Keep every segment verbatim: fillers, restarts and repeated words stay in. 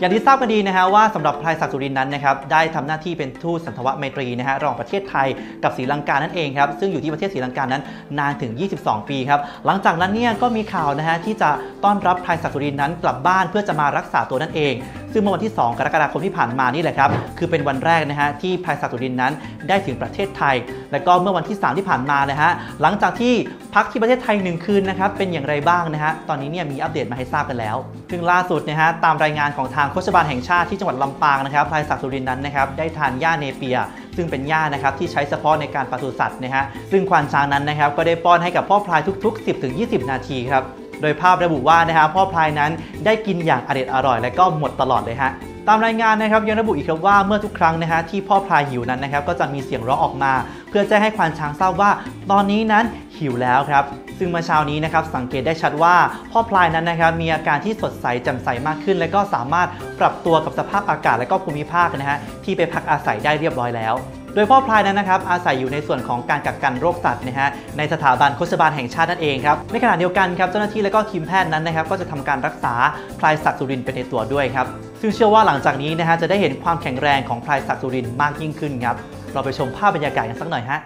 อย่างที่ทราบกันดีนะฮะว่าสำหรับพลายศักดิ์สุรินทร์นั้นนะครับได้ทำหน้าที่เป็นทูตสันทวไมตรีนะฮะระหว่างประเทศไทยกับศรีลังกานั่นเองครับซึ่งอยู่ที่ประเทศศรีลังกานั้นนานถึงยี่สิบสองปีครับหลังจากนั้นเนี่ยก็มีข่าวนะฮะที่จะต้อนรับพลายศักดิ์สุรินทร์นั้นกลับบ้านเพื่อจะมารักษาตัวนั่นเองซึ่งเมื่อวันที่สองกรกฎาคมที่ผ่านมานี่แหละครับคือเป็นวันแรกนะฮะที่พลายศักดิ์สุรินทร์นั้นได้ถึงประเทศไทยและก็เมื่อวันที่สามที่ผ่านมานะฮะหลังจากที่พักที่ประเทศไทยหนึ่งคืนนะครับเป็นอย่างไรบ้างนะฮะตอนนี้เนี่ยมีอัปเดตมาให้ทราบกันแล้วซึ่งล่าสุดนะฮะตามรายงานของทางโฆษบาลแห่งชาติที่จังหวัดลำปางนะครับพลายศักดิ์สุรินทร์นั้นนะครับได้ทานหญ้าเนเปียซึ่งเป็นหญ้านะครับที่ใช้เฉพาะในการปศุสัตว์นะฮะซึ่งควานช้างนั้นนะครับก็ได้ป้อนให้กับพ่อพลายทุกๆ สิบถึงยี่สิบ นาทีครับโดยภาพระบุว่านะฮะพ่อพลายนั้นได้กินอย่างอร่อยอร่อยและก็หมดตลอดเลยฮะตามรายงานนะครับยังระบุอีกครับว่าเมื่อทุกครั้งนะฮะที่พ่อพลายหิวนั้นนะครับก็จะมีเสียงร้องออกมาเพื่อแจ้งให้ควานช้างทราบว่าตอนนี้นั้นหิวแล้วครับซึ่งเมื่อเช้านี้นะครับสังเกตได้ชัดว่าพ่อพลายนั้นนะครับมีอาการที่สดใสแจ่มใสมากขึ้นและก็สามารถปรับตัวกับสภาพอากาศและก็ภูมิภาคนะฮะที่ไปพักอาศัยได้เรียบร้อยแล้วโดยพ่อพลายนั้นนะครับอาศัยอยู่ในส่วนของการกักกันโรคสัตว์นะฮะในสถาบันโฆษบาลแห่งชาตินั่นเองครับในขณะเดียวกันครับเจ้าหน้าที่และก็ทีมแพทย์นั้นนะครับก็จะทำการรักษาพลายศักดิ์สุรินทร์ไปในตัวด้วยครับซึ่งเชื่อว่าหลังจากนี้นะฮะจะได้เห็นความแข็งแรงของพลายศักดิ์สุรินทร์มากยิ่งขึ้นครับเราไปชมภาพบรรยากาศกันสักหน่อยฮะ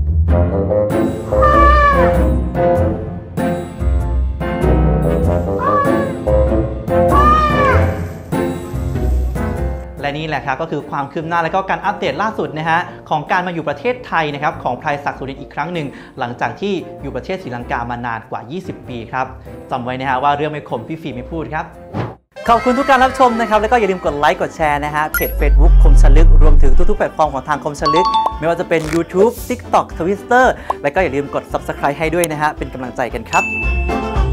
และนี่แหละครับก็คือความคืบหน้าและก็การอัปเดตล่าสุดนะฮะของการมาอยู่ประเทศไทยนะครับของพลายศักดิ์สุรินทร์อีกครั้งหนึ่งหลังจากที่อยู่ประเทศศรีลังกามานานกว่ายี่สิบปีครับจำไว้นะฮะว่าเรื่องไม่ขมพี่ฟิล์มไม่พูดครับขอบคุณทุกการรับชมนะครับแล้วก็อย่าลืมกดไลค์กดแชร์นะฮะเพจ Facebook คมชลึกรวมถึงทุกๆแพลตฟอร์มของทางคมชลึกไม่ว่าจะเป็น YouTube TikTok Twitter และก็อย่าลืมกด Subscribe ให้ด้วยนะฮะเป็นกำลังใจกันครับ